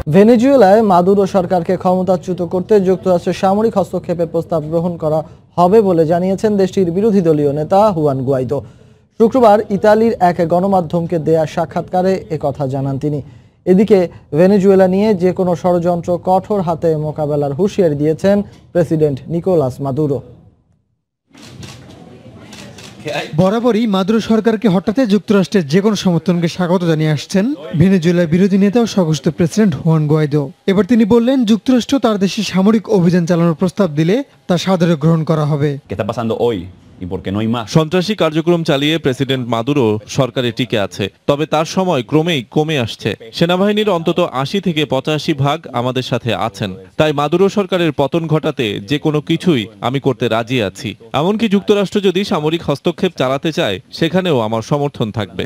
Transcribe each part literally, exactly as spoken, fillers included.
ভেনেজুয়েলায় Maduro সরকারকে ক্ষমতাচ্যুত করতে যুক্তরাষ্ট্রের সামরিক হস্তক্ষেপের প্রস্তাব গ্রহণ করা হবে বলে জানিয়েছেন দেশটির বিরোধী দলীয় নেতা হুয়ান গুয়াইদো। শুক্রবার ইতালির এক গণমাধ্যমকে দেয়া সাক্ষাৎকারে একথা জানান তিনি। এদিকে ভেনেজুয়েলা নিয়ে যে কোনো ষড়যন্ত্র কঠোর হাতে মোকাবেলার হুঁশিয়ারি দিয়েছেন প্রেসিডেন্ট নিকোলাস মাদুরো। বরাবরই মাদুরো সরকারকে হটাতে যুক্তরাষ্ট্রের যে কোনো সমর্থনকে স্বাগত জানিয়ে আসছেন ভেনেজুয়েলার বিরোধী নেতা ও স্বঘোষিত প্রেসিডেন্ট হুয়ান গুয়াইদো। এবার তিনি বললেন, যুক্তরাষ্ট্র তার দেশে সামরিক অভিযান চালানোর প্রস্তাব দিলে তা সাদরে গ্রহণ করা হবে। সন্ত্রাসী কার্যক্রম চালিয়ে প্রেসিডেন্ট মাদুরো সরকারে টিকে আছে, তবে তার সময় ক্রমেই কমে আসছে। সেনাবাহিনীর অন্তত আশি থেকে পঁচাশি ভাগ আমাদের সাথে আছেন। তাই মাদুরো সরকারের পতন ঘটাতে যে কোনো কিছুই আমি করতে রাজি আছি। এমনকি যুক্তরাষ্ট্র যদি সামরিক হস্তক্ষেপ চালাতে চায়, সেখানেও আমার সমর্থন থাকবে।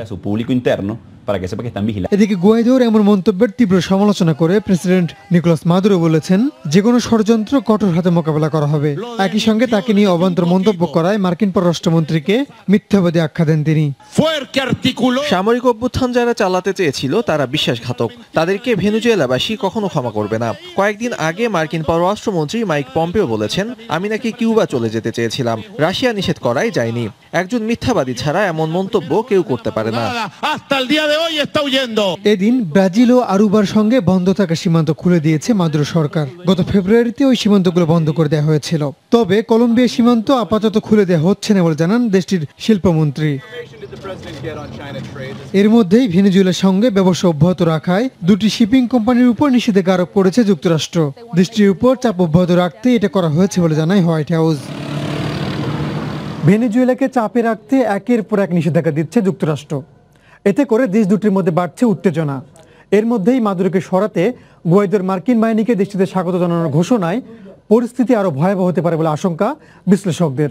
এদিকে গুয়াইদোর এমন মন্তব্যের তীব্র সমালোচনা করে প্রেসিডেন্ট নিকোলাস মাদুরো বলেছেন, যে কোনো ষড়যন্ত্র কঠোর হাতে মোকাবেলা করা হবে। একই সঙ্গে তাকে নিয়ে অবান্তর মন্তব্য করায় মার্কিন পররাষ্ট্রমন্ত্রীকে মিথ্যাবাদী আখ্যা দেন তিনি। সামরিক অভ্যুত্থান যারা চালাতে চেয়েছিল তারা বিশ্বাসঘাতক, তাদেরকে ভেনেজুয়েলাবাসী কখনো ক্ষমা করবে না। কয়েকদিন আগে মার্কিন পররাষ্ট্রমন্ত্রী মাইক পম্পেও বলেছেন, আমি নাকি কিউবা চলে যেতে চেয়েছিলাম, রাশিয়া নিষেধ করায় যায়নি। একজন মিথ্যাবাদী ছাড়া এমন মন্তব্য কেউ করতে পারে না। এদিন ব্রাজিল ও আরুবার সঙ্গে বন্ধ থাকা সীমান্ত খুলে দিয়েছে মাদুরো সরকার। গত ফেব্রুয়ারিতে ওই সীমান্তগুলো বন্ধ করে দেওয়া হয়েছিল। তবে কলম্বিয়া সীমান্ত আপাতত খুলে দেওয়া হচ্ছে না বলে জানান দেশটির শিল্পমন্ত্রী। এর মধ্যেই ভেনেজুয়েলার সঙ্গে ব্যবসা অব্যাহত রাখায় দুটি শিপিং কোম্পানির উপর নিষেধাজ্ঞা আরোপ করেছে যুক্তরাষ্ট্র। দেশটির উপর চাপ অব্যাহত রাখতে এটা করা হয়েছে বলে জানায় হোয়াইট হাউস। ভেনেজুয়েলাকে চাপে রাখতে একের পর এক নিষেধাজ্ঞা দিচ্ছে যুক্তরাষ্ট্র। এতে করে দেশ দুটির মধ্যে বাড়ছে উত্তেজনা। এর মধ্যেই মাদুরোকে সরাতে গুয়াইদোর মার্কিন বাহিনীকে দেশটিতে স্বাগত জানানোর ঘোষণায় পরিস্থিতি আরও ভয়াবহ হতে পারে বলে আশঙ্কা বিশ্লেষকদের।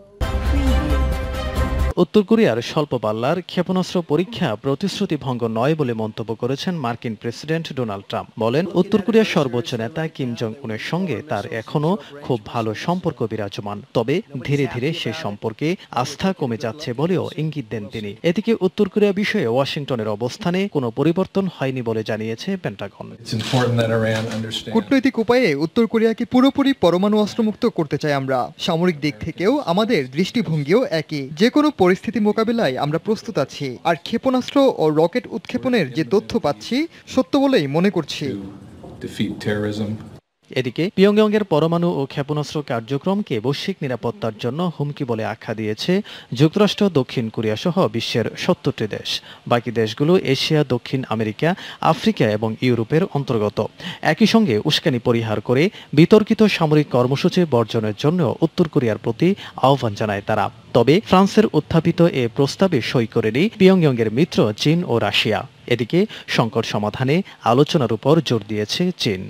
উত্তর কোরিয়ার স্বল্প পাল্লার ক্ষেপণাস্ত্র পরীক্ষা প্রতিশ্রুতি ভঙ্গ নয় বলে মন্তব্য করেছেন মার্কিন প্রেসিডেন্ট ডোনাল্ড ট্রাম্প। বলেন, উত্তর কোরিয়ার সর্বোচ্চ নেতা কিম জং উনের সঙ্গে তার এখনো খুব ভালো সম্পর্ক বিরাজমান, তবে ধীরে ধীরে সে সম্পর্কে আস্থা কমে যাচ্ছে বলেও ইঙ্গিত দেন তিনি। এদিকে উত্তর কোরিয়া বিষয়ে ওয়াশিংটনের অবস্থানে কোনো পরিবর্তন হয়নি বলে জানিয়েছে পেন্টাগন। কূটনৈতিক উপায়ে উত্তর কোরিয়াকে পুরোপুরি পরমাণু অস্ত্রমুক্ত করতে চাই আমরা। সামরিক দিক থেকেও আমাদের দৃষ্টিভঙ্গিও একই। যে কোনো পরিস্থিতি মোকাবিলায় আমরা প্রস্তুত আছি। আর ক্ষেপণাস্ত্র ও রকেট উৎক্ষেপণের যে তথ্য পাচ্ছি সত্য বলেই মনে করছি। এদিকে পিয়ংইয়ংয়ের পরমাণু ও ক্ষেপণাস্ত্র কার্যক্রমকে বৈশ্বিক নিরাপত্তার জন্য হুমকি বলে আখ্যা দিয়েছে যুক্তরাষ্ট্র, দক্ষিণ কোরিয়া সহ বিশ্বের সত্তরটি দেশ। বাকি দেশগুলো এশিয়া, দক্ষিণ আমেরিকা, আফ্রিকা এবং ইউরোপের অন্তর্গত। একই সঙ্গে উস্কানি পরিহার করে বিতর্কিত সামরিক কর্মসূচি বর্জনের জন্য উত্তর কোরিয়ার প্রতি আহ্বান জানায় তারা। তবে ফ্রান্সের উত্থাপিত এ প্রস্তাবে সই করেনি পিয়ংইয়ংয়ের মিত্র চীন ও রাশিয়া। এদিকে সংকট সমাধানে আলোচনার উপর জোর দিয়েছে চীন।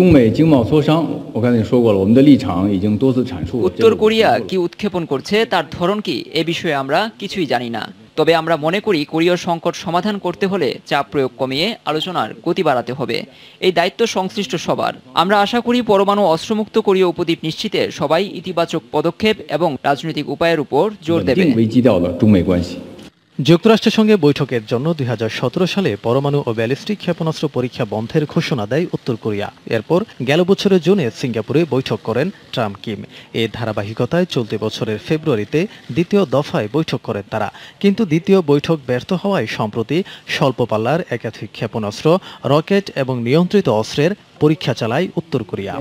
উত্তর কোরিয়া কি উৎক্ষেপণ করছে, তার ধরন কি, এ বিষয়ে আমরা কিছুই জানি না। তবে আমরা মনে করি কোরীয় সংকট সমাধান করতে হলে চাপ প্রয়োগ কমিয়ে আলোচনার গতি বাড়াতে হবে। এই দায়িত্ব সংশ্লিষ্ট সবার। আমরা আশা করি পরমাণু অস্ত্রমুক্ত কোরীয় উপদ্বীপ নিশ্চিতে সবাই ইতিবাচক পদক্ষেপ এবং রাজনৈতিক উপায়ের উপর জোর দেবে। যুক্তরাষ্ট্রের সঙ্গে বৈঠকের জন্য দুই হাজার সতেরো সালে পরমাণু ও ব্যালিস্টিক ক্ষেপণাস্ত্র পরীক্ষা বন্ধের ঘোষণা দেয় উত্তর কোরিয়া। এরপর গেল বছরের জুনে সিঙ্গাপুরে বৈঠক করেন ট্রাম্প কিম। এর ধারাবাহিকতায় চলতি বছরের ফেব্রুয়ারিতে দ্বিতীয় দফায় বৈঠক করেন তারা। কিন্তু দ্বিতীয় বৈঠক ব্যর্থ হওয়ায় সম্প্রতি স্বল্প পাল্লার একাধিক ক্ষেপণাস্ত্র, রকেট এবং নিয়ন্ত্রিত অস্ত্রের পরীক্ষা চালায় উত্তর কোরিয়া।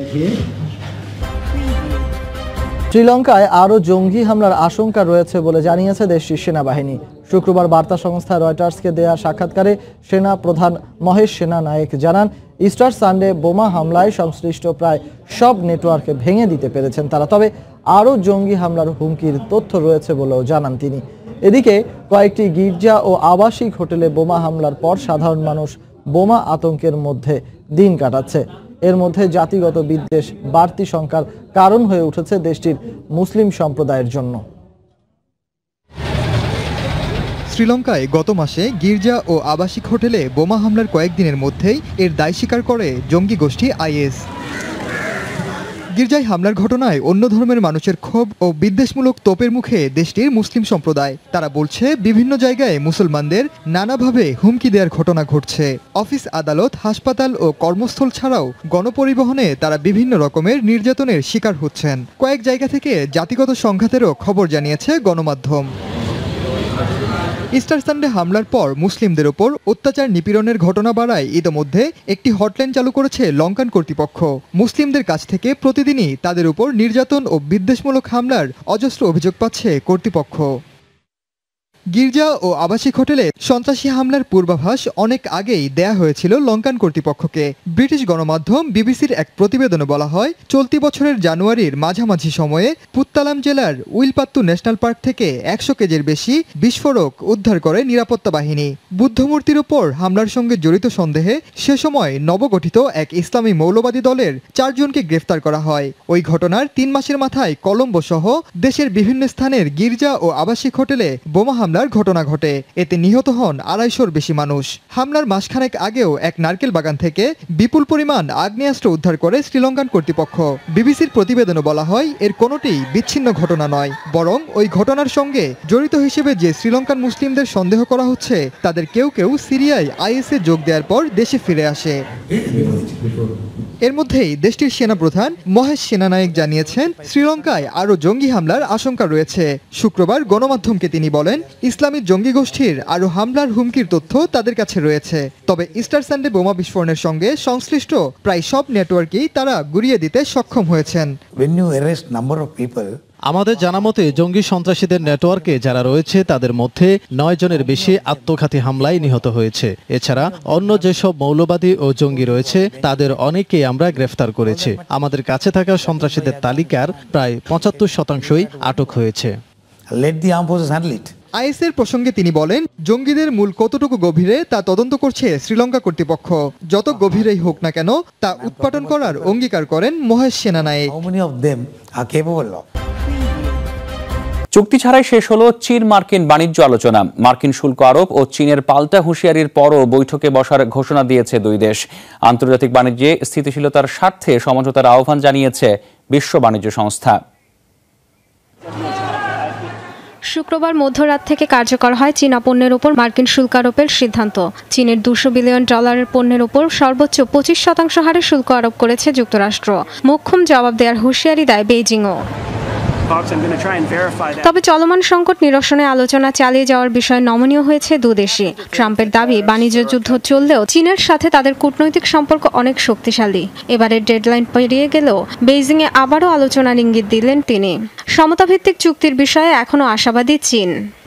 শ্রীলঙ্কায় আরও জঙ্গি হামলার আশঙ্কা রয়েছে বলে জানিয়েছে দেশটির সেনাবাহিনী। শুক্রবার বার্তা সংস্থা রয়টার্সকে দেয়া সাক্ষাৎকারে সেনা প্রধান মহেশ সেনানায়েক জানান, ইস্টার সানডে বোমা হামলায় সংশ্লিষ্ট প্রায় সব নেটওয়ার্কে ভেঙে দিতে পেরেছেন তারা। তবে আরও জঙ্গি হামলার হুমকির তথ্য রয়েছে বলেও জানান তিনি। এদিকে কয়েকটি গির্জা ও আবাসিক হোটেলে বোমা হামলার পর সাধারণ মানুষ বোমা আতঙ্কের মধ্যে দিন কাটাচ্ছে। এর মধ্যে জাতিগত বিদ্বেষ বাড়তি সংখ্যার কারণ হয়ে উঠেছে দেশটির মুসলিম সম্প্রদায়ের জন্য। শ্রীলঙ্কায় গত মাসে গির্জা ও আবাসিক হোটেলে বোমা হামলার কয়েকদিনের মধ্যেই এর দায় স্বীকার করে জঙ্গি গোষ্ঠী আইএস। গির্জায় হামলার ঘটনায় অন্য ধর্মের মানুষের ক্ষোভ ও বিদ্বেষমূলক তোপের মুখে দেশটির মুসলিম সম্প্রদায়। তারা বলছে বিভিন্ন জায়গায় মুসলমানদের নানাভাবে হুমকি দেওয়ার ঘটনা ঘটছে। অফিস, আদালত, হাসপাতাল ও কর্মস্থল ছাড়াও গণপরিবহনে তারা বিভিন্ন রকমের নির্যাতনের শিকার হচ্ছেন। কয়েক জায়গা থেকে জাতিগত সংঘাতেরও খবর জানিয়েছে গণমাধ্যম। ইস্টার সানডে হামলার পর মুসলিমদের ওপর অত্যাচার নিপীড়নের ঘটনা বাড়ায় ইতোমধ্যে একটি হটলাইন চালু করেছে লঙ্কান কর্তৃপক্ষ। মুসলিমদের কাছ থেকে প্রতিদিনই তাদের উপর নির্যাতন ও বিদ্বেষমূলক হামলার অজস্র অভিযোগ পাচ্ছে কর্তৃপক্ষ। গির্জা ও আবাসিক হোটেলে সন্ত্রাসী হামলার পূর্বাভাস অনেক আগেই দেয়া হয়েছিল লঙ্কান কর্তৃপক্ষকে। ব্রিটিশ গণমাধ্যম বিবিসির এক প্রতিবেদনে বলা হয়, চলতি বছরের জানুয়ারির মাঝামাঝি সময়ে পুত্তালাম জেলার উইলপাত্তু ন্যাশনাল পার্ক থেকে একশো কেজির বেশি বিস্ফোরক উদ্ধার করে নিরাপত্তা বাহিনী। বুদ্ধমূর্তির ওপর হামলার সঙ্গে জড়িত সন্দেহে সে সময় নবগঠিত এক ইসলামী মৌলবাদী দলের চারজনকে গ্রেফতার করা হয়। ওই ঘটনার তিন মাসের মাথায় কলম্বো সহ দেশের বিভিন্ন স্থানের গির্জা ও আবাসিক হোটেলে বোমা হামলার ঘটনা ঘটে। এতে নিহত হন আড়াইশোর বেশি মানুষ। হামলার মাসখানেক আগেও এক নারকেল বাগান থেকে বিপুল পরিমাণ আগ্নেয়াস্ত্র উদ্ধার করে শ্রীলঙ্কান কর্তৃপক্ষ। বিবিসির প্রতিবেদনে বলা হয়, এর কোনোটিই বিচ্ছিন্ন ঘটনা নয়, বরং ওই ঘটনার সঙ্গে জড়িত হিসেবে যে শ্রীলঙ্কান মুসলিমদের সন্দেহ করা হচ্ছে তাদের কেউ কেউ সিরিয়ায় আইএসএ যোগ দেওয়ার পর দেশে ফিরে আসে। এর মধ্যেই দেশটির সেনাপ্রধান মহেশ সেনানায়েক জানিয়েছেন, শ্রীলঙ্কায় আরও জঙ্গি হামলার আশঙ্কা রয়েছে। শুক্রবার গণমাধ্যমকে তিনি বলেন, ইসলামী জঙ্গি গোষ্ঠীর আরও হামলার হুমকির তথ্য তাদের কাছে রয়েছে। তবে ইস্টার সানডে বোমা বিস্ফোরণের সঙ্গে সংশ্লিষ্ট প্রায় সব নেটওয়ার্কই তারা গুড়িয়ে দিতে সক্ষম হয়েছেন। আমাদের জানামতে জঙ্গি সন্ত্রাসীদের নেটওয়ার্কে যারা রয়েছে তাদের মধ্যে নয় জনের বেশি আত্মঘাতী হামলায় নিহত হয়েছে। এছাড়া অন্য যেসব মৌলবাদী ও জঙ্গি রয়েছে তাদের অনেকেই আমরা গ্রেফতার করেছি। আমাদের কাছে থাকা সন্ত্রাসীদের তালিকার প্রায় পঁচাত্তর শতাংশই আটক হয়েছে। আইএসের প্রসঙ্গে তিনি বলেন, জঙ্গিদের মূল কতটুকু গভীরে তা তদন্ত করছে শ্রীলঙ্কা কর্তৃপক্ষ। যত গভীরেই হোক না কেন তা উৎপাটন করার অঙ্গীকার করেন মহেশ সেনানায়েক। চুক্তি ছাড়াই শেষ হলো চীন মার্কিন বাণিজ্য আলোচনা। মার্কিন শুল্ক আরোপ ও চীনের পাল্টা হুঁশিয়ারির পরও বৈঠকে বসার ঘোষণা দিয়েছে দুই দেশ। আন্তর্জাতিক বাণিজ্যে স্থিতিশীলতার স্বার্থে সমঝোতার আহ্বান জানিয়েছে বিশ্ব বাণিজ্য সংস্থা। শুক্রবার মধ্যরাত থেকে কার্যকর হয় চীনা পণ্যের উপর মার্কিন শুল্ক আরোপের সিদ্ধান্ত। চীনের দুশো বিলিয়ন ডলারের পণ্যের উপর সর্বোচ্চ পঁচিশ শতাংশ হারে শুল্ক আরোপ করেছে যুক্তরাষ্ট্র। মোক্ষম জবাব দেওয়ার হুঁশিয়ারি দেয় বেইজিংও। তবে চলমান সংকট নিরসনে আলোচনা চালিয়ে যাওয়ার বিষয়ে নমনীয় হয়েছে দুদেশই। ট্রাম্পের দাবি, বাণিজ্য যুদ্ধ চললেও চীনের সাথে তাদের কূটনৈতিক সম্পর্ক অনেক শক্তিশালী। এবারের ডেডলাইন পেরিয়ে গেলেও বেইজিংয়ে আবারও আলোচনার ইঙ্গিত দিলেন তিনি। সমতাভিত্তিক চুক্তির বিষয়ে এখনও আশাবাদী চীন।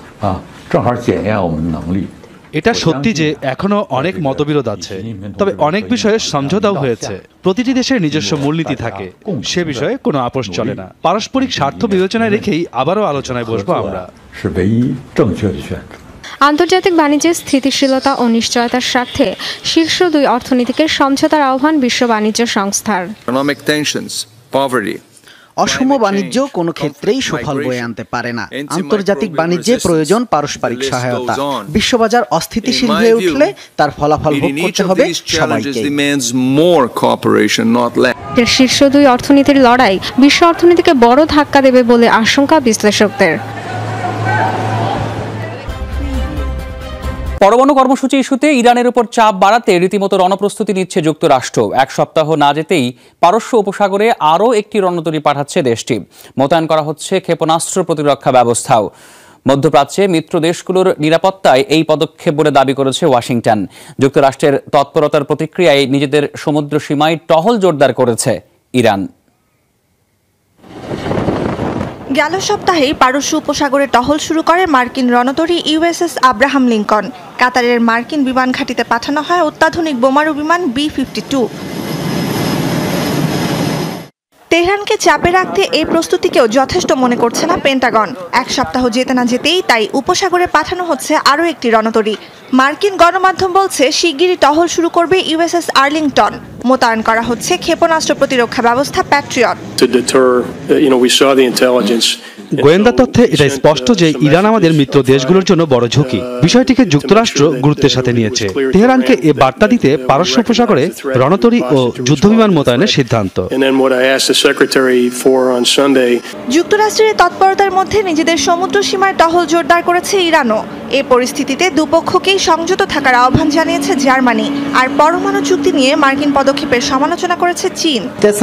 এটা সত্যি যে এখনো অনেক মতবিরোধ আছে, তবে অনেক বিষয়ে সমঝোতাও হয়েছে। প্রতিটি দেশের নিজস্ব মূলনীতি থাকে, সে বিষয়ে কোনো আপোষ চলে না। পারস্পরিক স্বার্থ বিবেচনায় রেখেই আবারও আলোচনায় বসবো আমরা। আন্তর্জাতিক বাণিজ্যে স্থিতিশীলতা ও নিশ্চয়তার স্বার্থে শীর্ষ দুই অর্থনীতিকে সমঝোতার আহ্বান বিশ্ব বাণিজ্য সংস্থার। অসম বাণিজ্য কোনো ক্ষেত্রেই সুফল বয়ে আনতে পারে না। আন্তর্জাতিক বাণিজ্যে প্রয়োজন পারস্পরিক সহায়তা। বিশ্ববাজার অস্থিতিশীল হয়ে উঠলে তার ফলাফল ভোগ করতে হবে সবাইকে। শীর্ষ দুই অর্থনীতির লড়াই বিশ্ব অর্থনীতিকে বড় ধাক্কা দেবে বলে আশঙ্কা বিশ্লেষকদের। পরমাণু কর্মসূচি ইস্যুতে ইরানের উপর চাপ বাড়াতে রীতিমতো রণপ্রস্তুতি নিচ্ছে যুক্তরাষ্ট্র। এক সপ্তাহ না যেতেই পারস্য উপসাগরে আরও একটি রণতরী পাঠাচ্ছে দেশটি। মোতায়েন করা হচ্ছে ক্ষেপণাস্ত্র প্রতিরক্ষা ব্যবস্থাও। মধ্যপ্রাচ্যে মিত্র দেশগুলোর নিরাপত্তায় এই পদক্ষেপ বলে দাবি করেছে ওয়াশিংটন। যুক্তরাষ্ট্রের তৎপরতার প্রতিক্রিয়ায় নিজেদের সমুদ্র সীমায় টহল জোরদার করেছে ইরান। গেল সপ্তাহেই পারস্য উপসাগরে টহল শুরু করে মার্কিন রণতরী ইউএসএস আব্রাহাম লিঙ্কন। কাতারের মার্কিন বিমান ঘাঁটিতে পাঠানো হয় অত্যাধুনিক বোমারু বিমান বি ফিফটি টু। তেহরানকে চাপে রাখতে এই প্রস্তুতিকেও যথেষ্ট মনে করছে না পেন্টাগন। এক সপ্তাহ যেতে না যেতেই তাই উপসাগরে পাঠানো হচ্ছে আরও একটি রণতরী। মার্কিন গণমাধ্যম বলছে শিগগিরই টহল শুরু করবে ইউএসএস আর্লিংটন। মোতায়েন করা হচ্ছে ক্ষেপণাস্ত্র প্রতিরক্ষা ব্যবস্থা Patriot. To deter, you know, we saw the intelligence গোয়েন্দা তথ্যে এটা স্পষ্ট যে ইরান আমাদের মিত্র দেশগুলোর জন্য বড় ঝুঁকি। বিষয়টিকে যুক্তরাষ্ট্র গুরুত্বের সাথে নিয়েছে। তেহরানকে এ বার্তা দিতে পারস্য উপসাগরে রণতরী ও যুদ্ধবিমান মোতায়েনের সিদ্ধান্ত। যুক্তরাষ্ট্রের তৎপরতার মধ্যে নিজেদের সমুদ্র সীমায় টহল জোরদার করেছে ইরানও। এ পরিস্থিতিতে দুপক্ষকেই সংযত থাকার আহ্বান জানিয়েছে জার্মানি। আর পরমাণু চুক্তি নিয়ে মার্কিন পদক্ষেপের সমালোচনা করেছে চীন।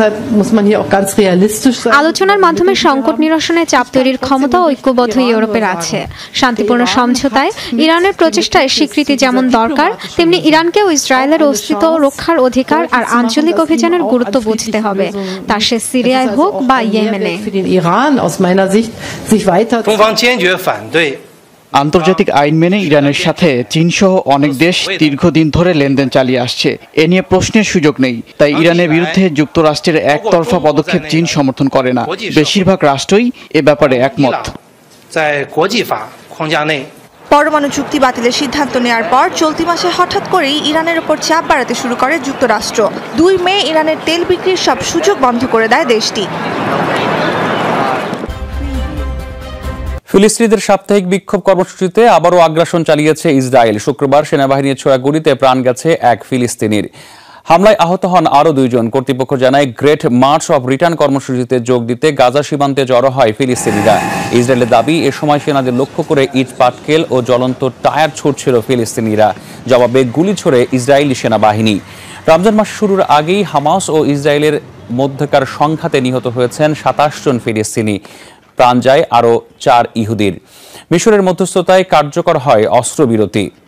আলোচনার মাধ্যমে সংকট নিরসনে চাপ তৈরির ক্ষমতা ঐক্যবদ্ধ ইউরোপের আছে। শান্তিপূর্ণ সমঝোতায় ইরানের প্রচেষ্টায় স্বীকৃতি যেমন দরকার, তেমনি ইরানকেও ইসরায়েলের অস্তিত্ব রক্ষার অধিকার আর আঞ্চলিক অভিযানের গুরুত্ব বুঝতে হবে, তা সে সিরিয়ায় হোক বা ইয়েমেনে। আন্তর্জাতিক আইন মেনে ইরানের সাথে চীনসহ অনেক দেশ দীর্ঘদিন ধরে লেনদেন চালিয়ে আসছে। এ নিয়ে প্রশ্নের সুযোগ নেই। তাই ইরানের বিরুদ্ধে যুক্তরাষ্ট্রের একতরফা পদক্ষেপ চীন সমর্থন করে না। বেশিরভাগ রাষ্ট্রই এ ব্যাপারে একমত। পরমাণু চুক্তি বাতিলের সিদ্ধান্ত নেওয়ার পর চলতি মাসে হঠাৎ করেই ইরানের উপর চাপ বাড়াতে শুরু করে যুক্তরাষ্ট্র। দুই মে ইরানের তেল বিক্রির সব সুযোগ বন্ধ করে দেয় দেশটি। ফিলিস্তিনিদের সাপ্তাহিক বিক্ষোভ কর্মসূচিতে আবারও আগ্রাসন চালিয়েছে ইসরায়েল। শুক্রবার সেনাবাহিনীর ছোড়া গুলিতে প্রাণ গেছে এক ফিলিস্তিনির। হামলায় আহত হন আরও দুইজন। কর্তৃপক্ষ জানায়, গ্রেট মার্চ অব রিটার্ন কর্মসূচিতে যোগ দিতে গাজা সীমান্তে জড়ো হয় ফিলিস্তিনিরা। ইসরায়েলের দাবি, এ সময় সেনাদের লক্ষ্য করে ইট পাটকেল ও জ্বলন্ত টায়ার ছুড়ছিল ফিলিস্তিনিরা। জবাবে গুলি ছোড়ে ইসরায়েলি সেনাবাহিনী। রমজান মাস শুরুর আগেই হামাস ও ইসরায়েলের মধ্যকার সংঘাতে নিহত হয়েছেন সাতাশ জন ফিলিস্তিনি। প্রাণ যায় আরও চার ইহুদির। মিশরের মধ্যস্থতায় কার্যকর হয় অস্ত্রবিরতি।